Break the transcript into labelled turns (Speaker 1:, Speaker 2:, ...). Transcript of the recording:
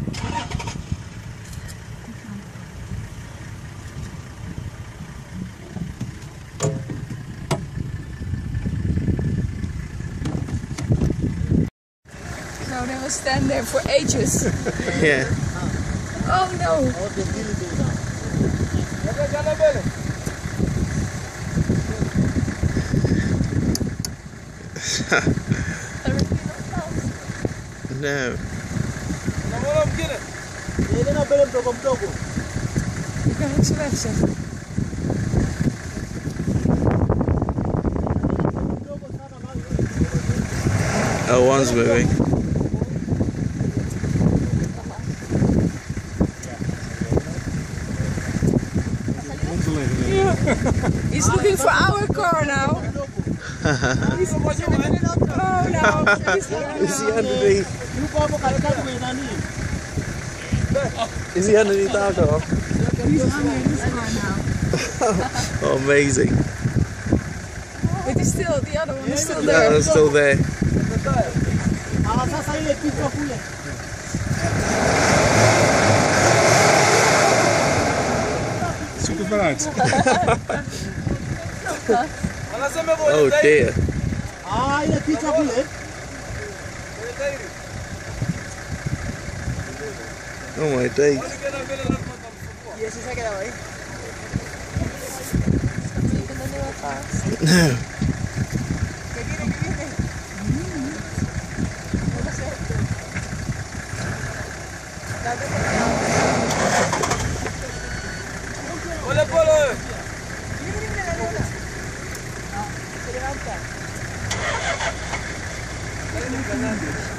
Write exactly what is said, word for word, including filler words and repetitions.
Speaker 1: So they will stand there for ages.
Speaker 2: Yeah.
Speaker 1: Oh no.
Speaker 2: No.
Speaker 1: Ik kan niks weg zeggen.
Speaker 2: Oh, one's moving.
Speaker 1: Yeah. He's looking for our car now. He's, oh no. He's
Speaker 2: Is he underneath? Is he underneath our car?
Speaker 1: He's under this car now.
Speaker 2: Oh, amazing.
Speaker 1: But he's still, the other one is still
Speaker 2: Yeah,
Speaker 1: there.
Speaker 2: it's still there.
Speaker 3: Zoek het maar uit.
Speaker 2: Oh dear. Oh my days. No.
Speaker 4: Hola, Polo. Se levanta.